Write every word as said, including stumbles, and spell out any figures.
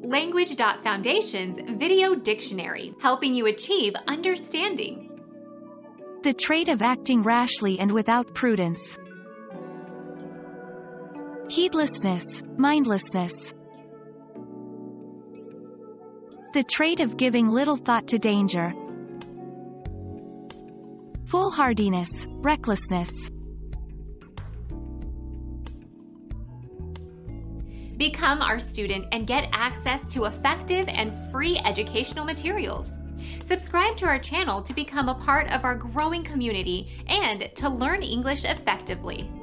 Language Foundation's Video Dictionary, helping you achieve understanding. The trait of acting rashly and without prudence. Heedlessness, mindlessness. The trait of giving little thought to danger. Foolhardiness, recklessness. Become our student and get access to effective and free educational materials. Subscribe to our channel to become a part of our growing community and to learn English effectively.